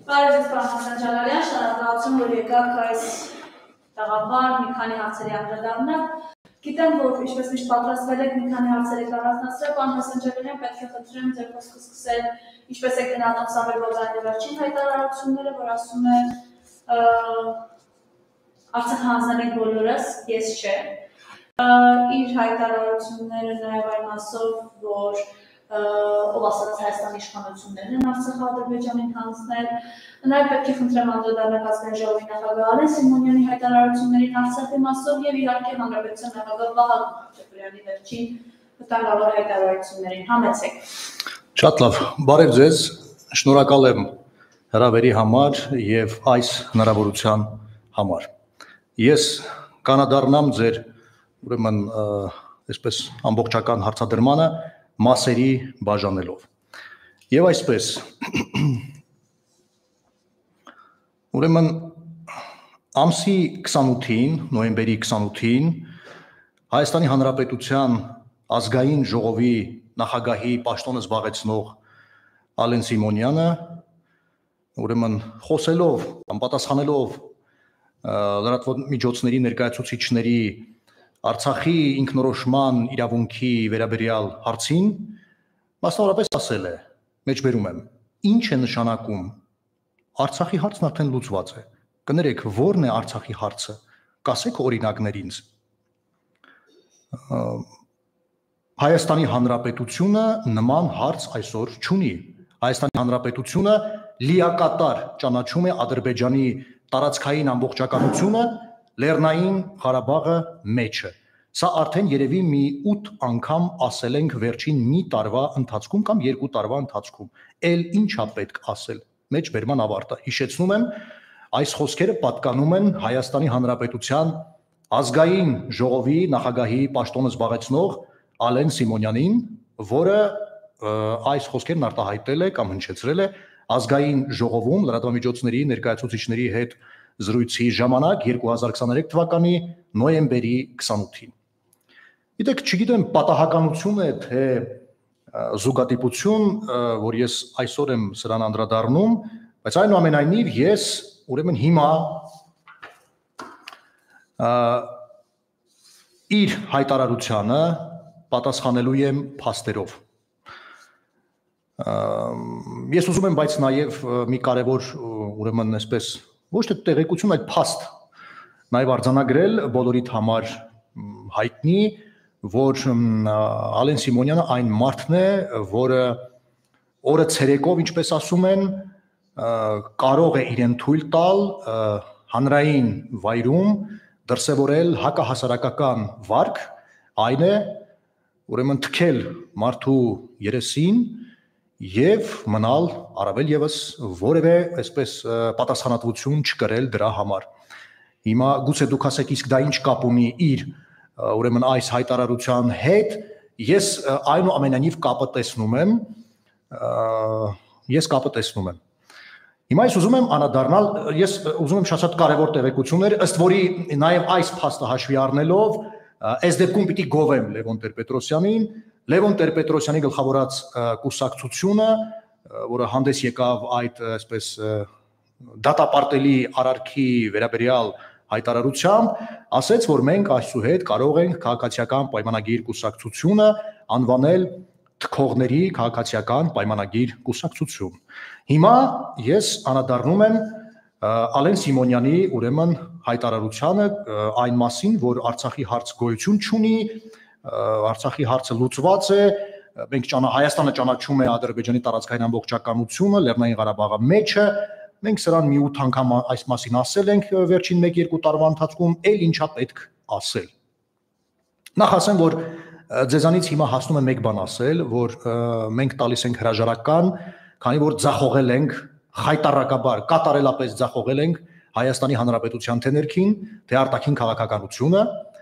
Բարև պարոն Հասանջանարյան, շնորհակալություն, որ եկաք այս տաղավար մի քանի հարցերի անդրադառնալ։ Գիտեմ, որ ինչպես միշտ պատրաստվել եք մի քանի հարցեր եք առանձնացրել, պարոն Հասանջանարյան, պետք է խնդրեմ ձեր խոսքը սկսել, ինչպես եք գնահատում Սամվել Բոզայանի վերջին հայտարարությունները, որ ասում է Արցախը հանձնել ենք բոլորս, ես չէ։ Իր հայտարարությունները նաև այն մասով, որ ով ասաց Հայաստանի իշխանություններն են Արցախը Ադրբեջանին հանձնել, նաև պետք է խնդրեմ անդրադառնալ ազգային ժողովի նախագահ Ալեն Սիմոնյանի հայտարարություններին Արցախի մասով եւ իհարկե հանրապետության նախագահ Վահագն Խաչատրյանի վերջին վտանգավոր հայտարարություններին։ Համեցեք։ Շատ լավ, բարև ձեզ, շնորհակալ եմ հրավերի համար եւ այս հնարավորության համար։ Ես կանադառնամ ձեր ուրեմն այսպես ամբողջական հարցադրմանը մասերի բաժանելով։ Եվ այսպես ուրեմն ամսի 28-ին, նոյեմբերի 28-ին Հայաստանի Հանրապետության ազգային ժողովի նախագահի պաշտոնը զբաղեցնող Ալեն Սիմոնյանը ուրեմն խոսելով, պատասխանելով լրատվամիջոցների ներկայացուցիչների Արցախի ինքնորոշման իրավունքի վերաբերյալ հարցին մասնավորապես ասել է, մեջբերում եմ, ինչ է նշանակում Արցախի հարցն արդեն լուծված է։ Կներեք, ո՞րն է Արցախի հարցը։ Կասեք օրինակներ ինձ։ Հայաստանի Հանրապետությունը նման հարց այսօր չունի։ Հայաստանի Հանրապետությունը լիակատար ճանաչում է Ադրբեջանի տարածքային ամբողջականությունը, Լեռնային Ղարաբաղը մեջը։ Սա արդեն երևի մի 8 անգամ ասել ենք վերջին մի տարվա ընթացքում կամ 2 տարվա ընթացքում։ Էլ ինչա պետք ասել։ Մեջբերման ավարտը։ Հիշեցնում եմ, այս խոսքերը պատկանում են Հայաստանի Հանրապետության ազգային ժողովի նախագահի պաշտոնը զբաղեցնող Ալեն Սիմոնյանին, որը այս խոսքերն արտահայտել է կամ հնչեցրել է ազգային ժողովում լրատվամիջոցների ներկայացուցիչների հետ զրույցի ժամանակ 2023 թվականի նոյեմբերի 28-ին։ Գիտեք, չգիտեմ պատահականություն է, թե զուգադիպություն, որ ես այսօր եմ սրան անդրադառնում, բայց այնուամենայնիվ ես ուրեմն հիմա իր հայտարարությանը պատասխանելու եմ փաստերով։ Ես ուզում եմ, բայց նաև մի կարևոր ուրեմն այսպես ոչ թե տեղեկություն, այլ փաստ նաև արձանագրել բոլորիդ համար հայտնի, որ Ալեն Սիմոնյանը այն մարդն է, որը օրը ցերեկով, ինչպես ասում են, կարող է իրեն թույլ տալ հանրային վայրում դրսևորել հակահասարակական վարք, այն է ուրեմն թքել մարդու երեսին եւ մնալ առավել եւս որևէ այսպես պատասխանատվություն չկրել դրա համար։ Հիմա գուցե դուք ասեք, իսկ դա ինչ կապ ունի իր ուրեմն այս հայտարարության հետ, ես այնուամենայնիվ կապը տեսնում եմ, Հիմա ես ուզում եմ անդրադառնալ, ես ուզում եմ շատ կարևոր տեղեկություններ, ըստ որի նաև այս փաստը հաշվի առնելով, այս դեպքում պիտի գովեմ Լևոն Տեր-Պետրոսյանին, Լևոն Տեր-Պետրոսյանի գլխավորած կուսակցությունը, որը հանդես եկավ այդ այսպես դատապարտելի արարքի վերաբերյալ հայտարարությամբ, ասեց, որ մենք այսուհետ կարող ենք քաղաքացիական պայմանագիր կուսակցությունը անվանել թքողների քաղաքացիական պայմանագիր կուսակցություն։ Հիմա ես անդրադառնում եմ Ալեն Սիմոնյանի ուրեմն հայտարարությանը այն մասին, որ Արցախի հարց գոյություն չունի, Արցախի հարցը լուծված է, մենք Հայաստանը ճանաչում է Ադրբեջանի տարածքային ամբողջականությունը, Լեռնային Ղարաբաղը մեջը, մենք սրան մի 8 անգամ այս մասին ասել ենք վերջին 1-2 տարվա ընթացքում, էլ ինչա պետք ասել։ Նախ ասեմ, որ ձեզանից հիմա հասնում է մեկ բան ասել, որ մենք տալիս ենք հրաժարական, քանի որ ձախողել ենք խայտառակաբար, կատարելապես ձախողել ենք Հայաստանի Հանրապետության թե ներքին, թե արտաքին քաղաքականությունը,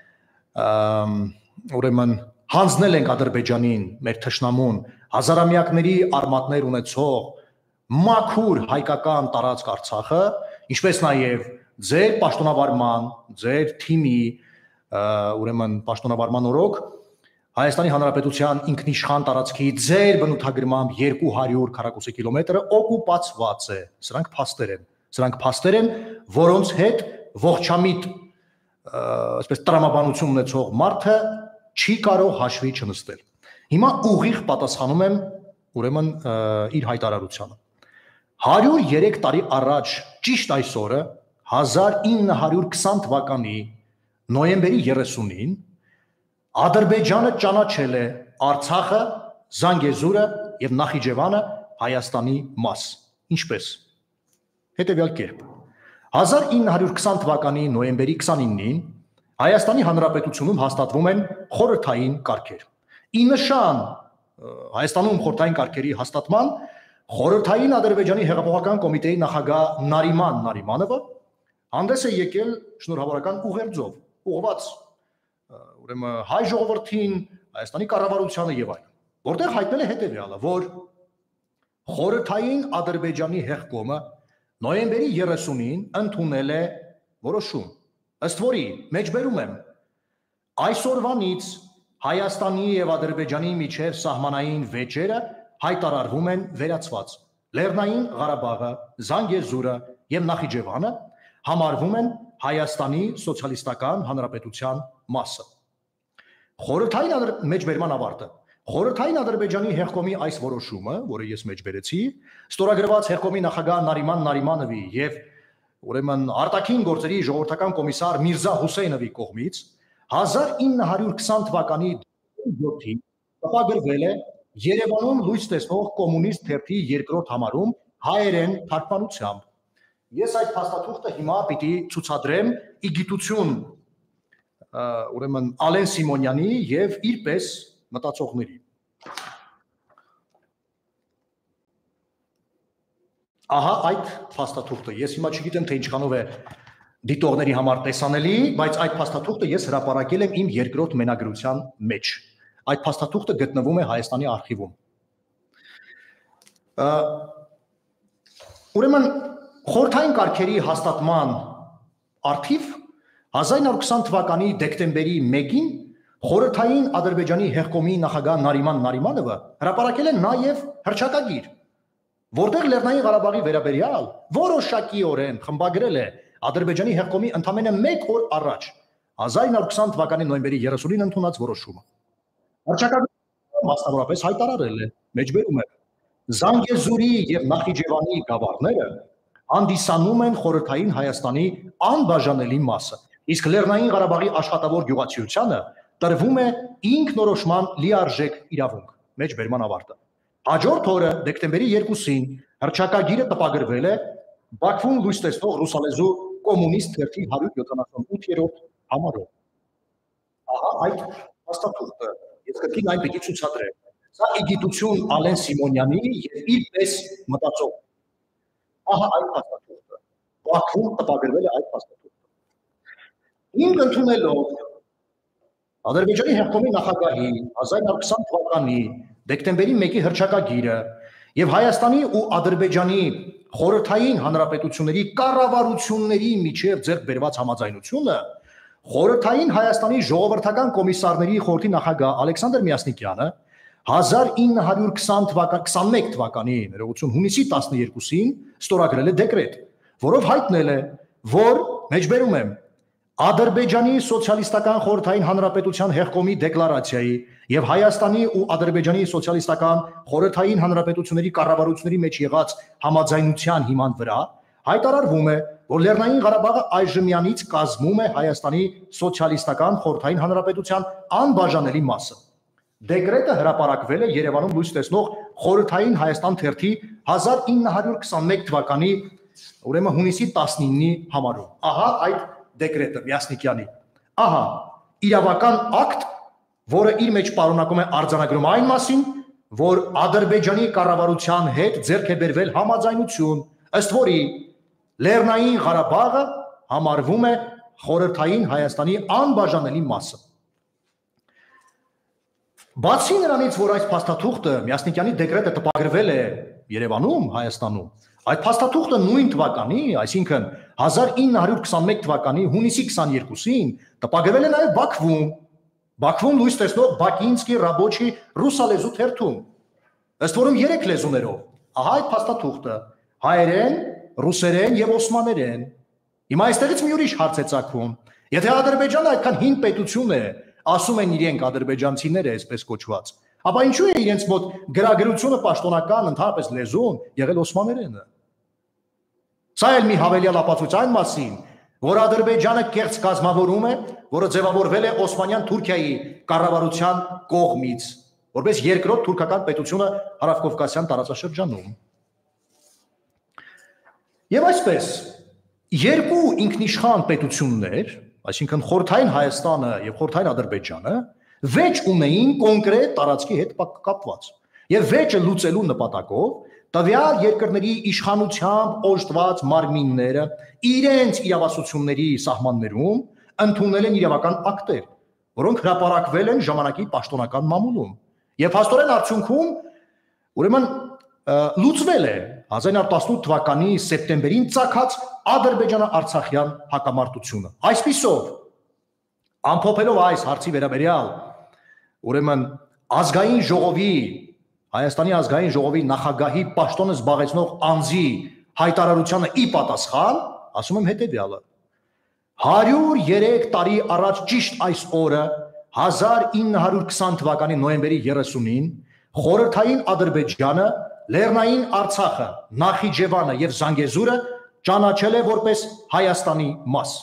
ուրեմն հանձնել ենք Ադրբեջանին, մեր թշնամուն, հազարամյակների արմատներ ունեցող մաքուր հայկական տարածք Արցախը, ինչպես նաև ձեր պաշտոնավարման, ձեր թիմի ուրեմն պաշտոնավարման օրոք Հայաստանի Հանրապետության ինքնիշխան տարածքի ձեր բնութագրմամբ 200 քառակուսի կիլոմետրը օկուպացված է։ Սրանք փաստեր են, որոնց հետ ողջամիտ այսպես տրամաբանություն ունեցող մարդը չի կարող հաշվի չնստել։ Հիմա ուղիղ պատասխանում եմ ուրեմն իր հայտարարությանը։ 103 տարի առաջ ճիշտ այս օրը 1920 թվականի նոյեմբերի 30-ին Ադրբեջանը ճանաչել է Արցախը, Զանգեզուրը եւ Նախիջևանը Հայաստանի մաս։ Ինչպես։ Հետևյալ կերպ։ 1920 թվականի նոյեմբերի 29-ին Հայաստանի Հանրապետությունում հաստատվում են խորհրդային կարգեր։ Ի նշան Հայաստանում խորհրդային կարգերի հաստատման խորհրդային Ադրբեջանի հեղափոխական կոմիտեի նախագահ Նարիման Նարիմանովը հանդես է եկել շնորհավորական ուղերձով, ուղղված ուրեմն հայ ժողովրդին, Հայաստանի կառավարությանը եւ այլն, որտեղ հայտնել է հետեւյալը, որ խորհրդային Ադրբեջանի հեղկոմը նոյեմբերի 30-ին ընդունել է որոշում, ըստ որի մեջբերում եմ այսօրվանից Հայաստանի եւ Ադրբեջանի միջև սահմանային վեճերը հայտարարվում են վերացված։ Լեռնային Ղարաբաղը, Զանգեզուրը եւ Նախիջևանը համարվում են Հայաստանի սոցիալիստական հանրապետության մասը։ Խորհրդային մեջբերման ավարտը։ Խորհրդային Ադրբեջանի հեղկոմի այս որոշումը, որը ես մեջբերեցի, ստորագրված հեղկոմի նախագահ Նարիման Նարիմանովի եւ ուրեմն արտաքին գործերի ժողովրդական կոմիսար Միրզա Հուսեյնովի կողմից 1920 թվականի 7-ին տպագրվել է Երևանում լույս տեսնող կոմունիստ թերթի երկրորդ համարում հայերեն թարգմանությամբ։ Ես այդ փաստաթուղթը հիմա պիտի ցուցադրեմ ի գիտություն ուրեմն Ալեն Սիմոնյանի եւ իր պես մտածողների։ Ահա այդ փաստաթուղթը։ Ես հիմա չգիտեմ թե ինչքանով է դիտողների համար տեսանելի, բայց այդ փաստաթուղթը ես հրապարակել եմ իմ երկրորդ մենագրության մեջ։ Այդ փաստաթուղթը գտնվում է Հայաստանի արխիվում։ Ուրեմն խորհրդային կարգերի հաստատման արդիվ 1920 թվականի դեկտեմբերի 1-ին խորհրդային Ադրբեջանի հեղկոմի նախագահ Նարիման Նարիմանովը հրապարակել է նաև հռչակագիր, որտեղ Լեռնային Ղարաբաղի վերաբերյալ որոշակիորեն խմբագրել է Ադրբեջանի հեղկոմի ընդամենը 1 օր առաջ 1920 թվականի նոյեմբերի 30-ին ընդունած որոշումը։ Հռչակագրը մասնավորապես հայտարարել է, մեջբերում է. Զանգեզուրի եւ Նախիջևանի գավառները հանդիսանում են խորհրդային Հայաստանի անբաժանելի մասը, իսկ Լեռնային Ղարաբաղի աշխատավոր գյուղացիությանը տրվում է ինքնորոշման լիարժեք իրավունք։ Մեջբերման ավարտը։ Հաջորդ օրը դեկտեմբերի 2-ին հռչակագիրը տպագրվել է Բաքվում լույս տեսնող ռուսալեզու կոմունիստ թերթի 178-րդ համարով։ Ահա այդ հաստատությունը ես կրկին այն պիտի ցուցադրեմ։ Սա իգիտություն Ալեն Սիմոնյանի եւ իր պես մտածող։ Ահա այդ հաստատությունը։ Բաքվում տպագրվել է այդ հաստատությունը։ Ինք ընդունելով Ադրբեջանի հեղկոմի նախագահի 1920 թվականի դեկտեմբերի 1-ի հռչակագիրը եւ Հայաստանի ու Ադրբեջանի խորհրդային հանրապետությունների կառավարությունների միջև ձեռք բերված համաձայնությունը խորհրդային Հայաստանի ժողովրդական կոմիսարների խորհրդի նախագահ Ալեքսանդր Միասնիկյանը 1921 թվականի ներողություն հունիսի 12-ին ստորագրել է դեկրետ, որով հայտնել է, որ մեջբերում եմ Ադրբեջանի սոցիալիստական խորհրդային հանրապետության հեղկոմի դեկլարացիայի եւ Հայաստանի ու Ադրբեջանի սոցիալիստական խորհրդային հանրապետությունների կառավարությունների մեջ եղած համաձայնության հիման վրա հայտարարվում է, որ Լեռնային Ղարաբաղը այժմյանից կազմում է Հայաստանի սոցիալիստական խորհրդային հանրապետության անբաժանելի մասը։ Դեկրետը հրապարակվել է Երևանում լույս տեսնող խորհրդային Հայաստան թերթի 1921 թվականի ուրեմն հունիսի 19-ի համարում։ Ահա այդ դեկրետը Միասնիկյանի։ Ահա իրավական ակտ, որը իր մեջ պարունակում է արձանագրում այն մասին, որ Ադրբեջանի կառավարության հետ ձեռք է բերվել համաձայնություն, ըստ որի Լեռնային Ղարաբաղը համարվում է խորհրդային Հայաստանի անբաժանելի մասը։ Բացի նրանից, որ այս փաստաթուղթը Միասնիկյանի դեկրետը տպագրվել է Երևանում, Հայաստանում, այդ փաստաթուղթը նույն թվականի, այսինքն 1921 թվականի հունիսի 22-ին տպագրվել է նաև Բաքվում, Բաքվում լույս տեսնող Բակինսկի Ռաբոչի ռուսալեզու թերթում։ Ըստ որում 3 լեզուներով։ Ահա այդ փաստաթուղթը՝ հայերեն, ռուսերեն եւ օսմաներեն։ Հիմա այստեղից մի ուրիշ հարց է ծագում։ Եթե Ադրբեջանը այդքան հին պետություն է, ասում են իրենք ադրբեջանցիները այսպես կոչված, ապա ինչու է իրենց մոտ գրագրությունը պաշտոնական ընդհանրապես լեզուն եղել օսմաներենը։ Սա էլ մի հավելյալ ապացույց մասին, որ Ադրբեջանը կեղծ կազմավորում է, որը ձևավորվել է Օսմանյան Թուրքիայի կառավարության կողմից, որպես երկրորդ թուրքական պետությունը Հարավկովկասյան տարածաշրջանում։ Եվ այսպես, երկու ինքնիշխան պետություններ, այսինքն Խորհրդային Հայաստանը եւ Խորհրդային Ադրբեջանը, վեճ ունեին կոնկրետ տարածքի հետ կապված։ Եվ վեճը լուծելու նպատակով տվյալ երկրների իշխանությամբ օժտված մարմինները իրենց իրավասությունների սահմաններում ընդունել են իրավական ակտեր, որոնք հրապարակվել են ժամանակի պաշտոնական մամուլում։ Եվ հաստորեն արդյունքում ուրեմն լուծվել է 1918 թվականի սեպտեմբերին ծագած ադրբեջանա-արցախյան հակամարտությունը։ Այսպիսով, ամփոփելով այս հարցի վերաբերյալ, ուրեմն ազգային ժողովի Հայաստանի ազգային ժողովի նախագահի պաշտոնը զբաղեցնող անձի հայտարարությանը ի պատասխան, ասում եմ հետևյալը. 103 տարի առաջ ճիշտ այս օրը 1920 թվականի նոյեմբերի 30-ին խորհրդային Ադրբեջանը, Լեռնային Արցախը, Նախիջևանը եւ Զանգեզուրը ճանաչել է որպես Հայաստանի մաս։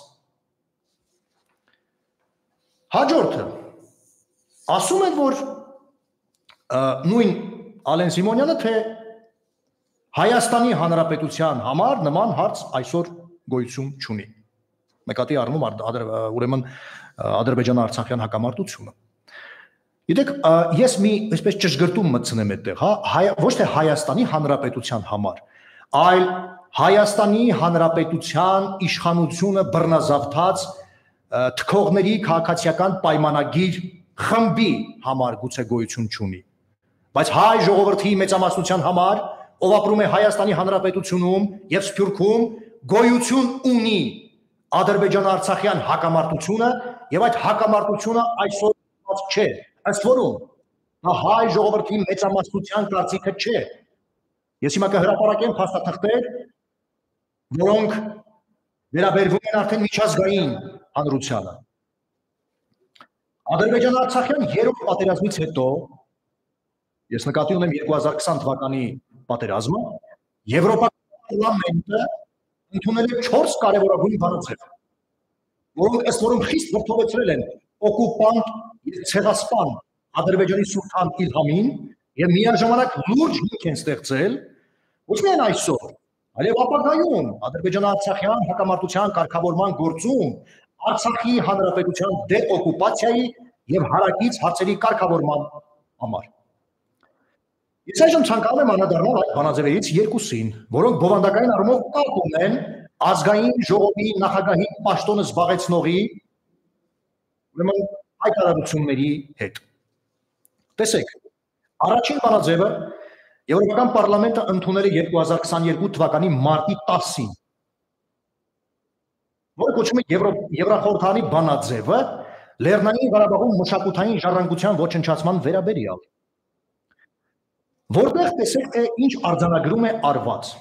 Հաջորդը ասում են, որ նույն Ալեն Սիմոնյանը, թե Հայաստանի Հանրապետության համար նման հարց այսօր գոյություն չունի։ Նկատի առնում ուրեմն Ադրբեջան-Արցախյան հակամարտությունը։ Գիտեք, ես մի այսպես ճշգրտում մտցնեմ այդտեղ, հա, ոչ թե Հայաստանի Հանրապետության համար, այլ Հայաստանի Հանրապետության իշխանությունը բռնազավթած թքողների քաղաքացիական պայմանագիր խմբի համար գուցե գոյություն չունի։ Բայց հայ ժողովրդի մեծամասնության համար, ով ապրում է Հայաստանի Հանրապետությունում եւ Սփյուռքում, գոյություն ունի Ադրբեջան-Արցախյան հակամարտությունը եւ այդ հակամարտությունը այսօր չէ։ Ըստ որում հայ ժողովրդի մեծամասնության կարծիքը չէ։ Ես հիմա կհրապարակեմ փաստաթղթեր, որոնք վերաբերվում են արդեն միջազգային հանրությանը։ Ադրբեջան-Արցախյան երրորդ պատերազմից հետո, ես նկատի ունեմ 2020 թվականի պատերազմը, Եվրոպական պարլամենտը ընդունել է 4 կարևորագույն բանաձև, որոնք ըստ որում խիստ վրդովեցրել են օկուպանտ եւ ցեղասպան Ադրբեջանի Սուլթան Իլհամին եւ միաժամանակ լուրջ հիմք են ստեղծել ոչ միայն այսօր, այլև ապագայում Ադրբեջան-Արցախյան հակամարտության կարգավորման գործում Արցախի հանրապետության դեօկուպացիայի եւ հարակից հարցերի կարգավորման համար։ Ես այժմ ցանկանում եմ անդրադառնալ այդ բանաձևերից երկուսին, որոնք բովանդակային առումով կապ ունեն ազգային ժողովի նախագահի պաշտոնը զբաղեցնողի ուրեմն հայտարարությունների հետ։ Տեսեք, առաջին բանաձևը Եվրոպական պարլամենտը ընդունել է 2022 թվականի մարտի 10-ին, որը կոչվում է Եվրախորհրդանի բանաձևը Լեռնային Ղարաբաղում մշակութային ժառանգության ոչնչացման վերաբերյալ, որտեղ տեսեք, թե ինչ արձանագրում է արված։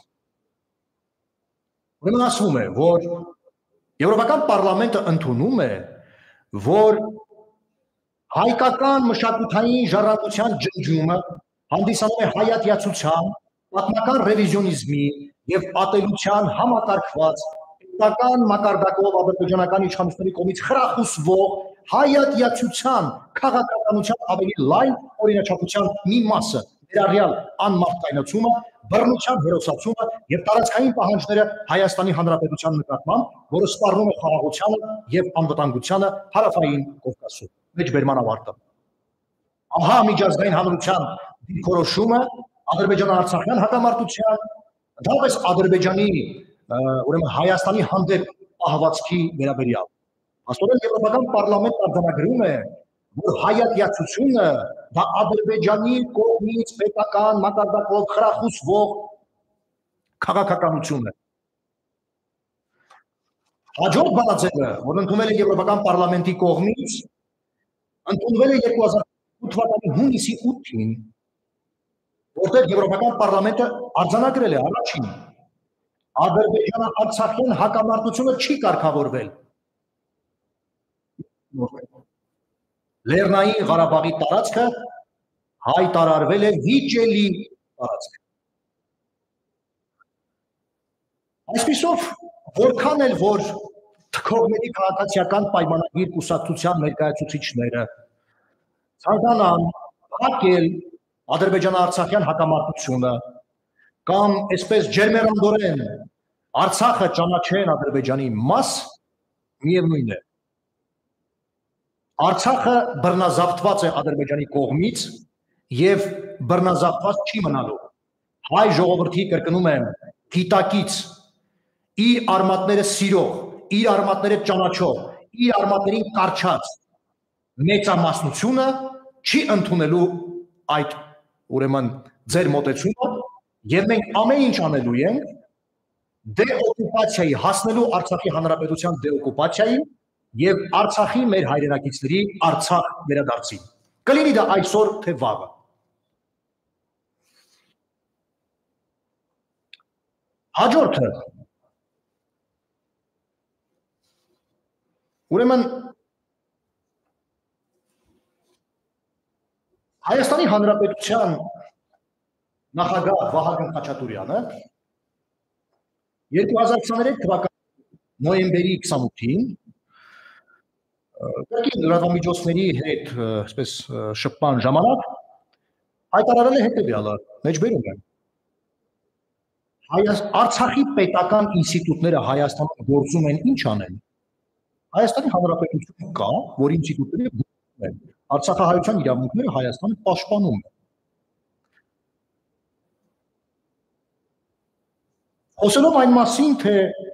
Ուրեմն ասվում է, որ Եվրոպական պարլամենտը ընդունում է, որ հայկական մշակութային ժառանգության ջնջումը հանդիսանում է հայատյացության, պատմական ռևիզիոնիզմի եւ ատելության համակարգված պետական մակարդակով ադրբեջանական իշխանությունների կողմից խրախուսվող հայատյացության քաղաքականության ավելի լայն օրինաչափության մի մասը, ներառյալ անմարդկայնացումը, բռնության հերոսացումը եւ տարածքային պահանջները Հայաստանի Հանրապետության նկատմամբ, որը սպառնում է խաղաղությանը եւ անվտանգությանը Հարավային Կովկասում։ Մեջբերման ավարտը։ Ահա միջազգային հանրության դիրքորոշումը Ադրբեջան-Արցախյան հակամարտության, ընդհանրապես Ադրբեջանի ուրեմն Հայաստանի հանդեպ պահվածքի վերաբերյալ։ Աստորեն Եվրոպական պարլամենտը արձանագրում է, որ հայատյացությունը դա Ադրբեջանի կողմից պետական մակարդակով խրախուսվող քաղաքականություն է։ Հաջորդ բանաձևը, որ ընդունել է Եվրոպական պարլամենտի կողմից, Ընդունվել է 2008 թվականի հունիսի 8-ին, որտեղ Եվրոպական պարլամենտը արձանագրել է առաջին Ադրբեջան-Արցախյան հակամարտությունը չի կարգավորվել։ Լեռնային Ղարաբաղի տարածքը հայտարարվել է վիճելի տարածք։ Այսպիսով, որքան էլ որ թքողների քաղաքացիական պայմանագիր կուսակցության ներկայացուցիչները ցանկանան փակել Ադրբեջան-Արցախյան հակամարտությունը կամ այսպես ջերմեռանդորեն Արցախը ճանաչեն Ադրբեջանի մաս, միևնույն է։ Արցախը բռնազավթված է Ադրբեջանի կողմից եւ բռնազավթված չի մնալու։ Հայ ժողովրդի կրկնում եմ գիտակից իր արմատները սիրող, իր արմատները ճանաչող, իր արմատներին կարճած մեծամասնությունը չի ընդունելու այդ ուրեմն ձեր մոտեցումը եւ մենք ամեն ինչ անելու ենք դեօկուպացիայի հասնելու Արցախի հանրապետության դեօկուպացիայի եւ Արցախի մեր հայրենակիցների Արցախ վերադարձին։ Կլինի դա այսօր թե վաղը։ Հաջորդը ուրեմն Հայաստանի Հանրապետության նախագահ Վահագն Խաչատուրյանը 2023 թվականի նոյեմբերի 28-ին կրկին լրատվամիջոցների հետ այսպես շփման ժամանակ հայտարարել է հետևյալը, մեջբերում եմ Արցախի պետական ինստիտուտները Հայաստանում գործում են ինչ անեն։ Հայաստանի Հանրապետություն կա, որ ինստիտուտները գործում են։ Արցախահայության իրավունքները Հայաստանը պաշտպանում է։ Խոսելով այն մասին, թե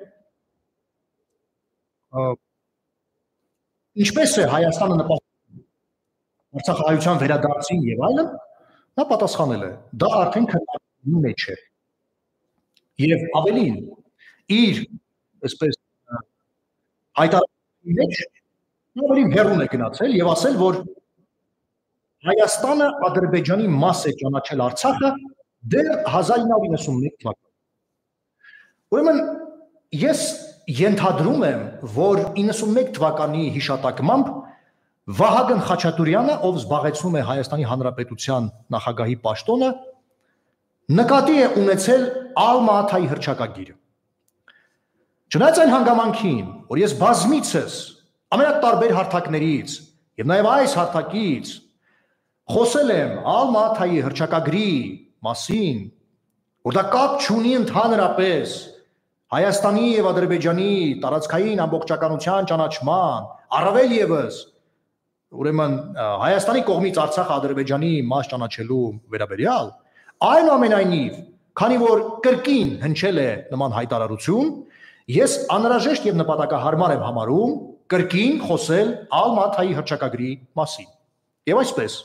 ինչպես է Հայաստանը նպաստում Արցախահայության վերադարձին եւ այլն, նա պատասխանել է. դա արդեն քննարկումի մեջ է։ Եվ ավելին, իր այսպես հայտարարության մեջ ավելի հեռուն է գնացել եւ ասել, որ Հայաստանը Ադրբեջանի մաս է ճանաչել Արցախը դեռ 1991 թվականին։ Ուրեմն ես ենթադրում եմ, որ 91 թվականի հիշատակմամբ Վահագն Խաչատուրյանը, ով զբաղեցնում է Հայաստանի Հանրապետության նախագահի պաշտոնը, նկատի է ունեցել Ալմա-Աթայի հռչակագիրը։ Չնայած այն հանգամանքին, որ ես բազմիցս ամենատարբեր հարթակներից եւ նաեւ այս հարթակից խոսել եմ Ալմա-Աթայի հռչակագրի մասին, որ դա կապ չունի ընդհանրապես Հայաստանի եւ Ադրբեջանի տարածքային ամբողջականության ճանաչման, առավել եւս ուրեմն Հայաստանի կողմից Արցախը Ադրբեջանի մաս ճանաչելու վերաբերյալ, այնուամենայնիվ, քանի որ կրկին հնչել է նման հայտարարություն, ես անհրաժեշտ եւ նպատակահարմար եմ համարում կրկին խոսել Ալմա-Աթայի հռչակագրի մասին։ Եվ այսպես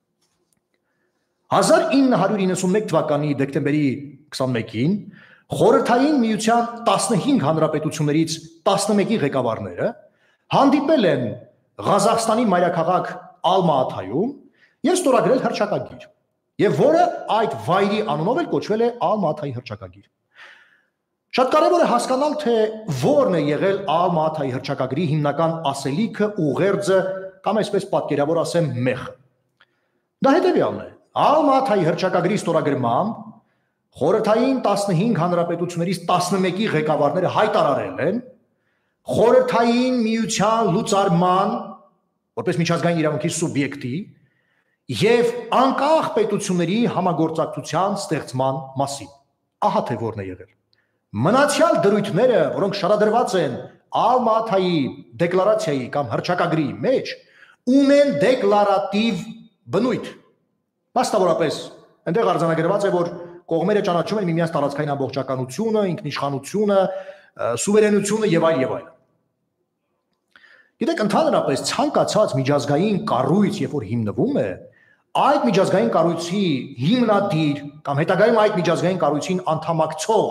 1991 թվականի դեկտեմբերի 21-ին Խորհրդային Միության 15 հանրապետություններից 11-ի ղեկավարները հանդիպել են Ղազախստանի մայրաքաղաք Ալմա-Աթայում եւ ստորագրել հռչակագիր, եւ որը այդ վայրի անունով էլ կոչվել է Ալմա-Աթայի հռչակագիր։ Շատ կարևոր է հասկանալ, թե որն է եղել Ալմա-Աթայի հռչակագրի հիմնական ասելիքը, ուղերձը կամ այսպես պատկերավոր ասեմ մեխը։ Դա հետեւյալն է. Ալմա-Աթայի հռչակագրի ստորագրմամբ Խորհրդային 15 հանրապետություններից 11-ի ղեկավարները հայտարարել են Խորհրդային Միության լուծարման որպես միջազգային իրավունքի սուբյեկտի եւ անկախ պետությունների համագործակցության ստեղծման մասին։ Ահա թե որն է եղել։ Մնացյալ դրույթները, որոնք շարադրված են Ալմա-Աթայի դեկլարացիայի կամ հռչակագրի մեջ, ունեն դեկլարատիվ բնույթ։ Մասնավորապես, այնտեղ արձանագրված է, որ կողմերը ճանաչում են միմյանց տարածքային ամբողջականությունը, ինքնիշխանությունը, սուվերենությունը եւ այլն։ Գիտեք, ընդհանրապես ցանկացած միջազգային կառույց, երբ որ հիմնվում է, այդ միջազգային կառույցի հիմնադիր կամ հետագայում այդ միջազգային կառույցին անդամակցող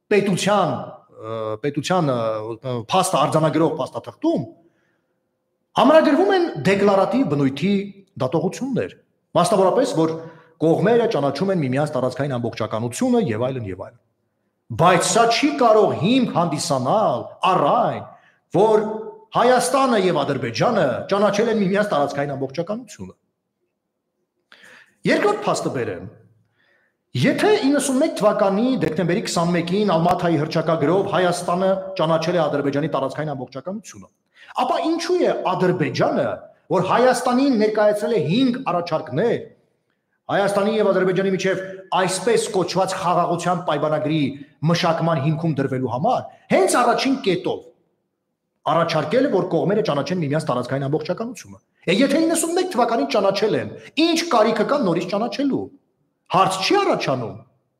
պետության փաստը արձանագրող փաստաթղթում Ամրագրվում են դեկլարատիվ բնույթի դատողություններ, մասնավորապես, որ կողմերը ճանաչում են միմյանց տարածքային ամբողջականությունը եւ այլն եւ այլն։ Բայց սա չի կարող հիմք հանդիսանալ առ այն, որ Հայաստանը եւ Ադրբեջանը ճանաչել են միմյանց տարածքային ամբողջականությունը։ Երկրորդ փաստը բերեմ։ Եթե 91 թվականի դեկտեմբերի 21-ին Ալմաթայի հռչակագրով Հայաստանը ճանաչել է Ադրբեջանի տարածքային ամբողջականությունը, ապա ինչու է Ադրբեջանը, որ Հայաստանին ներկայացրել է 5 առաջարկներ Հայաստանի եւ Ադրբեջանի միջև այսպես կոչված խաղաղության պայմանագրի մշակման հիմքում դրվելու համար, հենց առաջին կետով առաջարկել է, որ կողմերը ճանաչեն միմյանց տարածքային ամբողջականությունը։ Եթե 91 թվականին ճանաչել են, ինչ կարիքը կա նորից ճանաչելու։ Հարց չի առաջանում։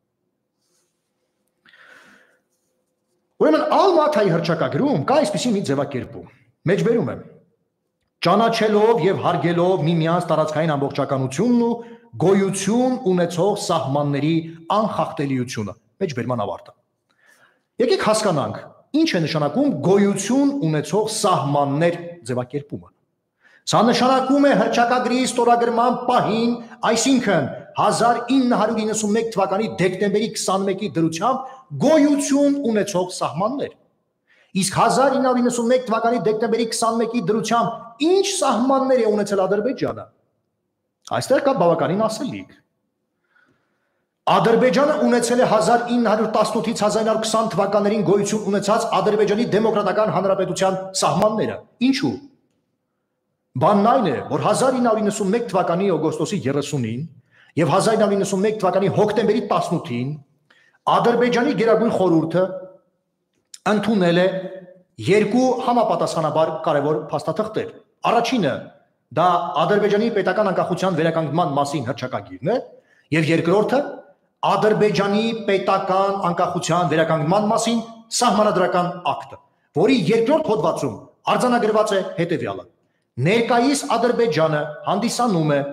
Ուրեմն Ալմաթայի հռչակագրում կա այսպիսի մի ձևակերպում։ Մեջբերում եմ. ճանաչելով եւ հարգելով միմյանց տարածքային ամբողջականությունն ու գոյություն ունեցող սահմանների անխախտելիությունը։ Մեջբերման ավարտը։ Եկեք հասկանանք, ինչ է նշանակում գոյություն ունեցող սահմաններ ձևակերպումը։ Սա նշանակում է հռչակագրի ստորագրման պահին, այսինքն 1991 թվականի դեկտեմբերի 21-ի դրությամբ գոյություն ունեցող սահմաններ։ Իսկ 1991 թվականի դեկտեմբերի 21-ի դրությամբ ինչ սահմաններ է ունեցել Ադրբեջանը։ Այստեղ կա բավականին ասելիք։ Ադրբեջանը ունեցել է 1918-ից 1920 թվականներին գոյություն ունեցած Ադրբեջանի Դեմոկրատական Հանրապետության սահմանները։ Ինչու՞։ Բանն այն է, որ 1991 թվականի օգոստոսի 30-ին եւ 1991 թվականի հոկտեմբերի 18-ին Ադրբեջանի Գերագույն խորհուրդը ընդունել է երկու համապատասխանաբար կարևոր փաստաթղթեր։ Առաջինը դա Ադրբեջանի պետական անկախության վերականգնման մասին հռչակագիրն է, եւ երկրորդը Ադրբեջանի պետական անկախության վերականգնման մասին սահմանադրական ակտը, որի երկրորդ հոդվածում արձանագրված է հետեւյալը. Ներկայիս Ադրբեջանը հանդիսանում է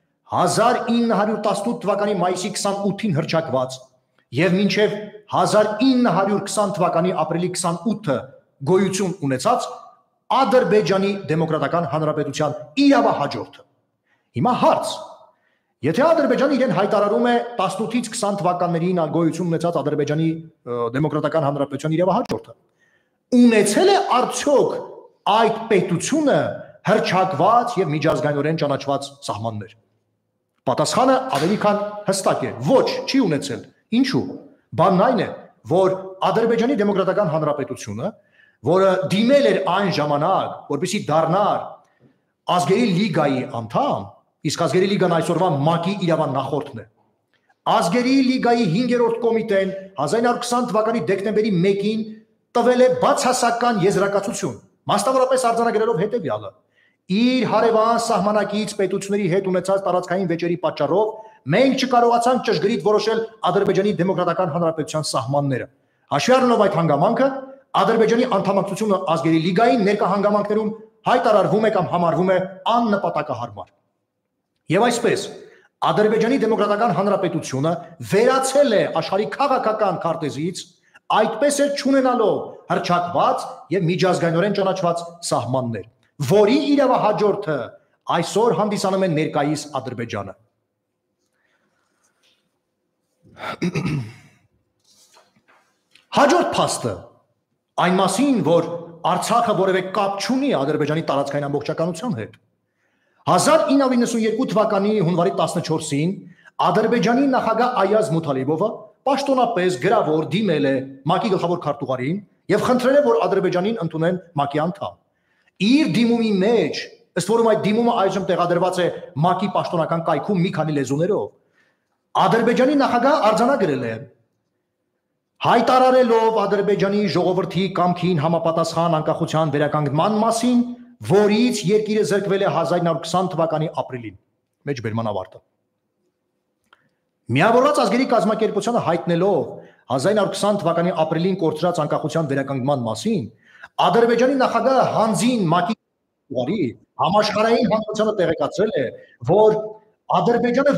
1918 թվականի մայիսի 28-ին հռչակված եւ մինչեւ 1920 թվականի ապրիլի 28-ը գոյություն ունեցած Ադրբեջանի Դեմոկրատական Հանրապետության իրավահաջորդը։ Հիմա հարց. Եթե Ադրբեջանը իրեն հայտարարում է 18-ից 20 թվականներին գոյություն ունեցած Ադրբեջանի Դեմոկրատական Հանրապետության իրավահաջորդը, ունեցել է արդյոք այդ պետությունը հռչակված եւ միջազգայինորեն ճանաչված սահմաններ։ Պատասխանը ավելի քան հստակ է. ոչ, չի ունեցել։ Ինչու՞։ Բանն այն է, որ Ադրբեջանի Դեմոկրատական Հանրապետությունը, որը դիմել էր այն ժամանակ, որպեսզի դառնար ազգերի լիգայի անդամ, իսկ ազգերի լիգան այսօրվա ՄԱԿ-ի իրավան նախորդն է։ Ազգերի լիգայի 5-րդ կոմիտեն 1920 թվականի դեկտեմբերի 1-ին տվել է բացասական եզրակացություն, մասնավորապես արձանագրելով հետեւյալը. իր հարևան սահմանակից պետությունների հետ ունեցած տարածքային վեճերի պատճառով մենք չկարողացանք ճշգրիտ որոշել Ադրբեջանի Դեմոկրատական Հանրապետության սահմանները։ Հաշվի առնելով այդ հանգամանքը, Ադրբեջանի անդամակցությունը ազգերի լիգային ներկա հանգամանքներում հայտարարվում է կամ համարվում է աննպատակահարմար։ Եվ այսպես Ադրբեջանի Դեմոկրատական Հանրապետությունը վերացել է աշխարհի քաղաքական քարտեզից, այդպես էլ չունենալով հռչակված եւ միջազգայինորեն ճանաչված սահմաններ, որի իրավահաջորդը այսօր հանդիսանում է ներկայիս Ադրբեջանը։ Հաջորդ փաստը այն մասին, որ Արցախը որևէ կապ չունի Ադրբեջանի տարածքային ամբողջականության հետ։ 1992 թվականի հունվարի 14-ին Ադրբեջանի նախագահ Այազ Մութալիբովը պաշտոնապես գրավոր դիմել է ՄԱԿ-ի գլխավոր քարտուղարին եւ խնդրել է, որ Ադրբեջանին ընդունեն ՄԱԿ-ի անդամ։ Իր դիմումի մեջ, ըստ որում այդ դիմումը այժմ տեղադրված է ՄԱԿ-ի պաշտոնական կայքում մի քանի լեզուներով, Ադրբեջանի նախագահը արձանագրել է. հայտարարելով Ադրբեջանի ժողովրդի կամքին համապատասխան անկախության վերականգնման մասին, որից երկիրը զրկվել է 1920 թվականի ապրիլին, մեջբերման ավարտը։ Միավորված ազգերի կազմակերպությանը հայտնելով 1920 թվականի ապրիլին կորցրած անկախության վերականգնման մասին, Ադրբեջանի նախագահը հանձին ՄԱԿ-ի ուղղարի համաշխարհային հանրությանը տեղեկացրել է, որ Ադրբեջանը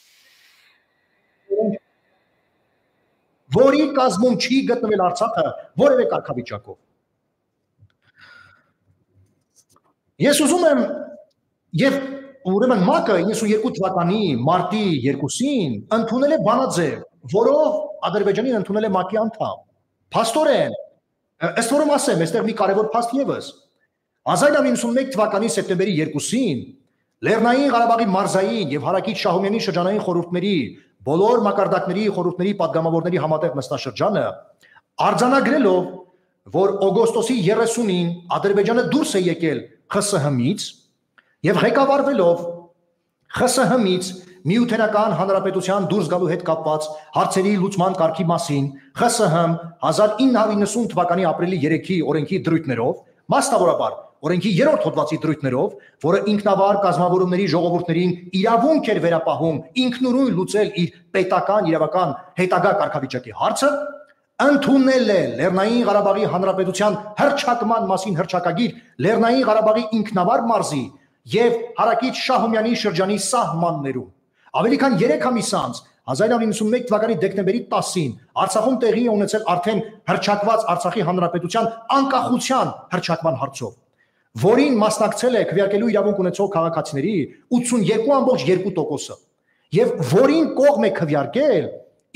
որի կազմում չի գտնվել Արցախը որևէ կարգավիճակով։ Ես ուզում եմ եւ ուրեմն ՄԱԿ-ը 92 թվականի մարտի 2-ին ընդունել է բանաձև, որով Ադրբեջանին ընդունել է ՄԱԿ-ի անդամ։ Փաստորեն, ըստ որում ասեմ, այստեղ մի կարևոր փաստ եւս 1991 թվականի սեպտեմբերի 2-ին Լեռնային Ղարաբաղի մարզային եւ Հարակից Շահումյանի շրջանային խորհուրդների բոլոր մակարդակների խորհուրդների падգամավորների համատեղ նստաշրջանը արձանագրելով, որ օգոստոսի 30-ին Ադրբեջանը դուրս է եկել ԽՍՀՄ-ից եւ ղեկավարվելով ԽՍՀՄ-ից Միութենական Հանրապետության դուրս գալու հետ կապված հարցերի լուծման կարգի մասին ԽՍՀՄ 1990 թվականի ապրիլի 3-ի օրենքի դրույթներով, մասնավորաբար օրենքի 3-րդ հոդվածի դրույթներով, որը ինքնավար կազմավորումների ժողովուրդներին իրավունք էր վերապահում ինքնուրույն լուծել իր պետական իրավական հետագա կարգավիճակի հարցը, ընդունել է Լեռնային Ղարաբաղի Հանրապետության հռչակման մասին հռչակագիր Լեռնային Ղարաբաղի ինքնավար մարզի եւ Հարակից Շահումյանի շրջանի սահմաններում։ Ավելի քան 3 ամիս անց 1991 թվականի դեկտեմբերի 10-ին Արցախում տեղի է ունեցել արդեն հռչակված Արցախի Հանրապետության անկախության հռչակման հարցով, որին մասնակցել է քվեարկելու իրավունք ունեցող քաղաքացիների 82.2%-ը եւ որին կողմ է քվեարկել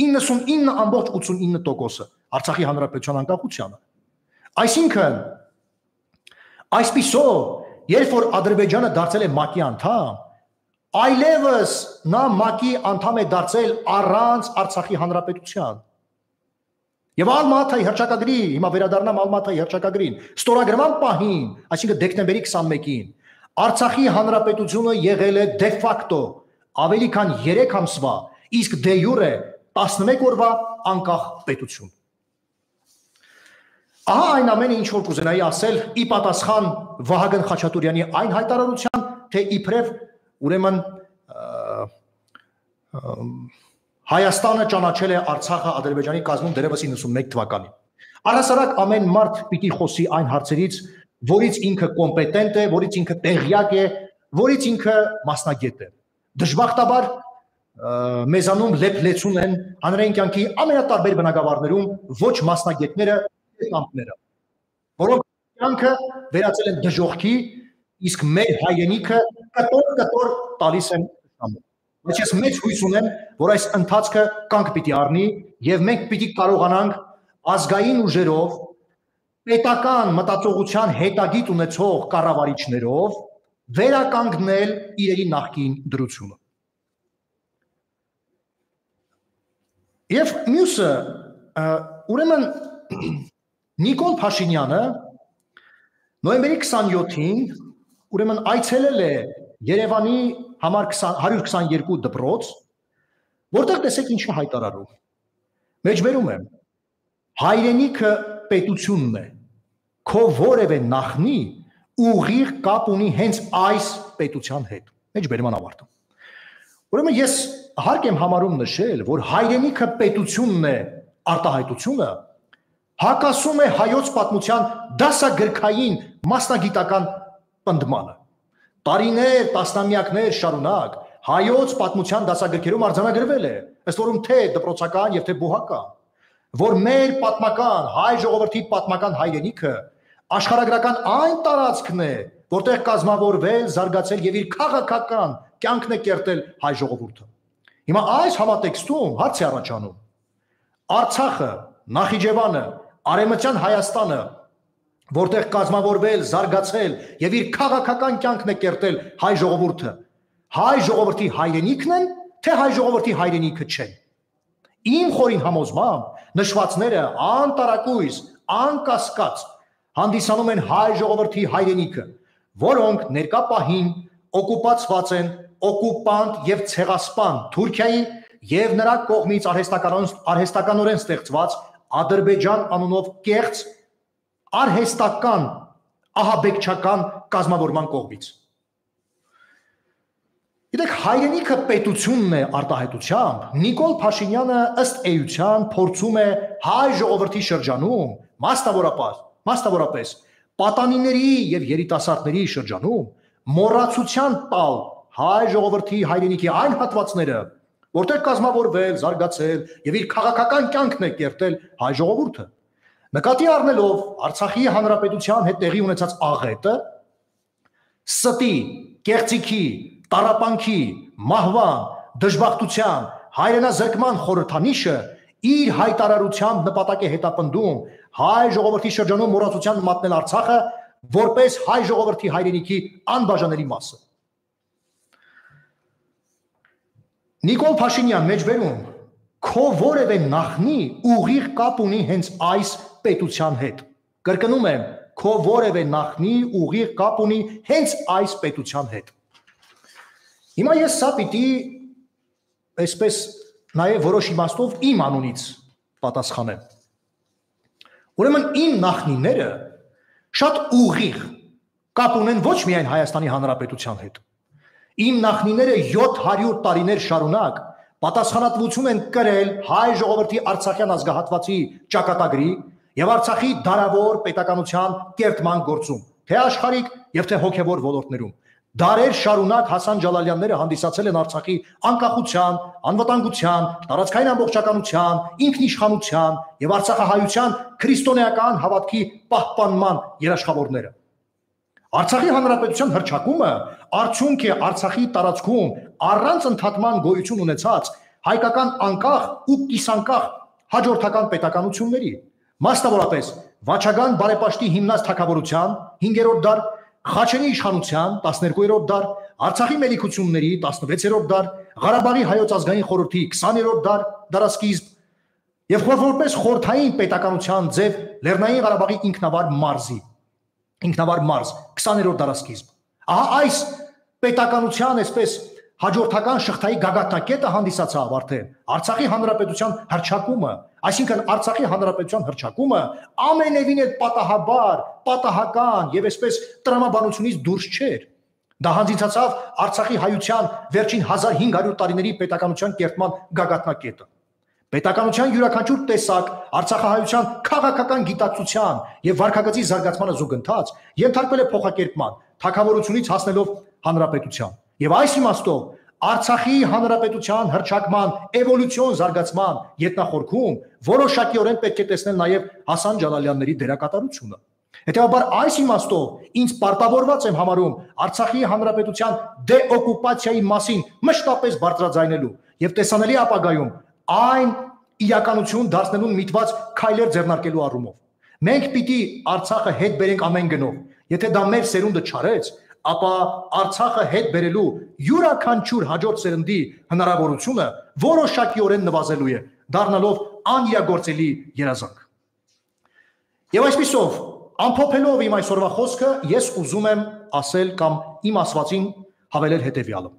99.89%-ը Արցախի Հանրապետության անկախությանը։ Այսինքն, այսպիսով, երբ որ Ադրբեջանը դարձել է ՄԱԿ-ի անդամ, այլևս նա ՄԱԿ-ի անդամ է դարձել առանց Արցախի Հանրապետության։ Եվ Ալմաթայի հռչակագրի, հիմա վերադառնամ Ալմաթայի հռչակագրին, ստորագրման պահին, այսինքն դեկտեմբերի 21-ին, Արցախի Հանրապետությունը եղել է դե ֆակտո ավելի քան 3 ամսվա, իսկ դե յուրե 11 օրվա անկախ պետություն։ Ահա այն ամենը, ինչ որ կուզենայի ասել ի պատասխան Վահագն Խաչատուրյանի այն հայտարարության, թե իբրև ուրեմն Հայաստանը ճանաչել է Արցախը Ադրբեջանի կազմում դեռևս 91 թվականին։ Առհասարակ ամեն մարդ պիտի խոսի այն հարցերից, որից ինքը կոմպետենտ է, որից ինքը տեղյակ է, որից ինքը մասնագետ է։ Դժբախտաբար մեզանում լեփլեցուն են հանրային կյանքի ամենատարբեր բնագավառներում ոչ մասնագետները, կամպները, որոնք կյանքը վերածել են դժոխքի, իսկ մեր հայրենիքը կտոր տալիս են շամը։ Բայց ես մեծ հույս ունեմ, որ այս ընթացքը կանգ պիտի առնի եւ մենք պիտի կարողանանք ազգային ուժերով, պետական մտածողության հետագիտ ունեցող կառավարիչներով վերականգնել իրերի նախկին դրությունը։ Եվ մյուսը, ուրեմն Նիկոլ Փաշինյանը նոյեմբերի 27-ին ուրեմն այցելել է Երևանի համար 122 դպրոց, որտեղ տեսեք ինչ հայտարարում։ Մեջբերում եմ, հայրենիքը պետությունն է, քո որևէ նախնի ուղիղ կապ ունի հենց այս պետության հետ։ Մեջբերման ավարտում։ Ուրեմն ես հարկ եմ համարում նշել, որ հայրենիքը պետությունն է արտահայտությունը, հակասում է հայոց պատմության դասագրքային մասնագիտական պնդմանը։ Տարիներ, տասնամյակներ շարունակ հայոց պատմության դասագրքերում արձանագրվել է, ըստ որում թե դպրոցական եւ թե բուհական, որ մեր պատմական հայ ժողովրդի պատմական հայրենիքը աշխարհագրական այն տարածքն է, որտեղ կազմավորվել, զարգացել եւ իր քաղաքական կյանքն է կերտել հայ ժողովուրդը։ Հիմա այս համատեքստում հարց է առաջանում. Արցախը, Նախիջևանը, Արևմտյան Հայաստանը, որտեղ կազմավորվել, զարգացել եւ իր քաղաքական կյանքն է կերտել հայ ժողովրդի հայրենիքն են, թե հայ ժողովրդի հայրենիքը չեն։ Իմ խորին համոզմամբ նշվածները անտարակույս, անկասկած հանդիսանում են հայ ժողովրդի հայրենիքը, որոնք ներկա պահին օկուպացված են օկուպանտ եւ ցեղասպան Թուրքիայի եւ նրա կողմից արհեստականորեն ստեղծված Ադրբեջան անունով կեղծ արհեստական ահաբեկչական կազմավորման կողմից։ Գիտեք, հայրենիքը պետությունն է արտահայտությամբ, Նիկոլ Փաշինյանը ըստ էության փորձում է հայ ժողովրդի շրջանում, մասնավորապես պատանիների եւ երիտասարդների շրջանում մոռացության տալ հայ ժողովրդի հայրենիքի այն հատվածները, որտեղ կազմավորվել, զարգացել եւ իր քաղաքական կյանքն է կերտել հայ ժողովուրդը։ Նկատի առնելով Արցախի հանրապետության հետ տեղի ունեցած աղետը, ստի, կեղծիքի, տառապանքի, մահվան, դժբախտության, հայրենազրկման խորհրդանիշը իր հայտարարությամբ նպատակ է հետապնդում հայ ժողովրդի շրջանում մոռացության մատնել Արցախը որպես հայ ժողովրդի հայրենիքի անբաժանելի մասը։ Նիկոլ Փաշինյան մեջբերում քո որևէ նախնի ուղիղ կապ ունի հենց այս պետության հետ։ Կրկնում եմ, քո որևէ նախնի ուղիղ կապ ունի հենց այս պետության հետ։ Հիմա ես սա պիտի այսպես նաև որոշ իմաստով իմ անունից պատասխանեմ։ Ուրեմն իմ նախնիները շատ ուղիղ կապ ունեն ոչ միայն Հայաստանի Հանրապետության հետ։ Իմ նախնիները 700 տարիներ շարունակ պատասխանատվություն են կրել հայ ժողովրդի Արցախյան ազգահատվածի ճակատագրի եւ Արցախի դարավոր պետականության կերտման գործում, թե աշխարհիկ եւ թե հոգեվոր ոլորտներում։ Դարեր շարունակ Հասան Ջալալյանները հանդիսացել են Արցախի անկախության, անվտանգության, տարածքային ամբողջականության, ինքնիշխանության եւ արցախահայության քրիստոնեական հավատքի պահպանման երաշխավորները։ Արցախի հանրապետության հռչակումը արդյունք է Արցախի տարածքում առանց ընդհատման գոյություն ունեցած հայկական անկախ ու կիսանկախ հաջորդական պետականությունների, մասնավորապես Վաչագան բարեպաշտի հիմնած թագավորության 5-րդ դար, Խաչենի իշխանության 12-րդ դար, Արցախի մելիքությունների 16-րդ դար, Ղարաբաղի հայոց ազգային խորհրդի 20-րդ դար դարասկիզբ եւ որպես խորհրդային պետականության ձև Լեռնային Ղարաբաղի ինքնավար մարզ 20-րդ դարասկիզբ։ Ահա այս պետականության այսպես հաջորդական շղթայի գագաթնակետը հանդիսացավ արդեն Արցախի հանրապետության հռչակումը, այսինքն Արցախի հանրապետության հռչակումը ամենևին էլ պատահաբար, պատահական եւ այսպես տրամաբանությունից դուրս չէր։ Դա հանդիսացավ Արցախի հայության վերջին 1500 տարիների պետականության կերտման գագաթնակետը։ Պետականության յուրաքանչյուր տեսակ արցախահայության քաղաքական գիտակցության եւ վարքագծի զարգացմանը զուգընթաց ենթարկվել է փոխակերպման, թագավորությունից հասնելով հանրապետության։ Եվ այս իմաստով Արցախի հանրապետության հռչակման էվոլյուցիոն զարգացման ետնախորքում որոշակիորեն պետք է տեսնել նաև Հասան Ջալալյանների դերակատարությունը։ Հետևաբար այս իմաստով ինձ պարտավորված եմ համարում Արցախի հանրապետության դեօկուպացիայի մասին մշտապես բարձրաձայնելու եւ տեսանելի ապագայում այն իրականություն դարձնելուն միտված քայլեր ձեռնարկելու առումով։ Մենք պիտի Արցախը հետ բերենք ամեն գնով։ Եթե դա մեր սերունդը չարեց, ապա Արցախը հետ բերելու յուրաքանչյուր հաջորդ սերնդի հնարավորությունը որոշակիորեն նվազելու է, դառնալով անիրագործելի երազանք։ Եվ այսպիսով, ամփոփելով իմ այսօրվա խոսքը, ես ուզում եմ ասել կամ իմ ասվածին հավելել հետևյալը։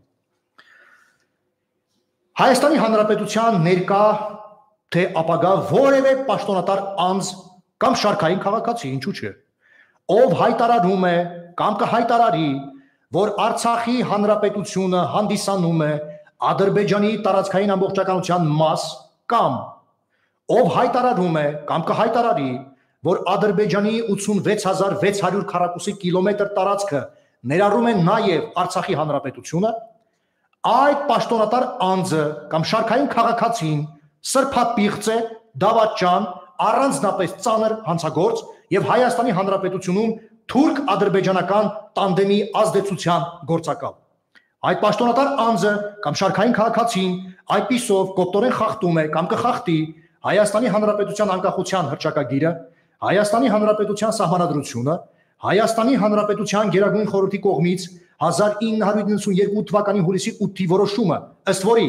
Հայաստանի Հանրապետության ներկա թե ապագա որևէ պաշտոնատար անձ կամ շարքային քաղաքացի, ինչու՞ չէ, ով հայտարարում է կամ կհայտարարի, որ Արցախի հանրապետությունը հանդիսանում է Ադրբեջանի տարածքային ամբողջականության մաս կամ ով հայտարարում է կամ կհայտարարի, որ Ադրբեջանի 86600 քառակուսի կիլոմետր տարածքը ներառում է նաև Արցախի հանրապետությունը, այդ պաշտոնատար անձը կամ շարքային քաղաքացին սրբապիղծ է, դավաճան, առանձնապես ծանր հանցագործ եւ Հայաստանի հանրապետությունում թուրք-ադրբեջանական տանդեմի ազդեցության գործակալ։ Այդ պաշտոնատար անձը կամ շարքային քաղաքացին այդպիսով կոպտորեն խախտում է կամ կխախտի Հայաստանի հանրապետության անկախության հռչակագիրը, Հայաստանի հանրապետության սահմանադրությունը, Հայաստանի հանրապետության Գերագույն խորհրդի կողմից 1992 թվականի հուլիսի 8-ի որոշումը, ըստ որի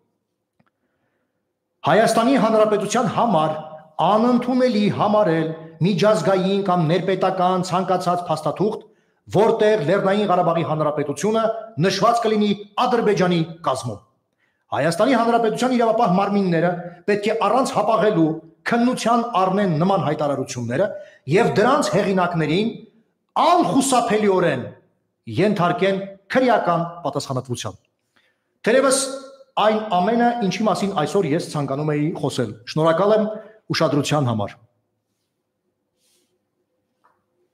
Հայաստանի հանրապետության համար անընդունելի համարել միջազգային կամ ներպետական ցանկացած փաստաթուղթ, որտեղ Լեռնային Ղարաբաղի հանրապետությունը նշված կլինի Ադրբեջանի կազմում։ Հայաստանի հանրապետության իրավապահ մարմինները պետք է առանց հապաղելու քննության առնեն նման հայտարարությունները եւ դրանց հեղինակներին անխուսափելիորեն ենթարկեն քրեական պատասխանատվության։ Թերևս այն ամենը, ինչի մասին այսօր ես ցանկանում էի խոսել։ Շնորհակալ եմ ուշադրության համար։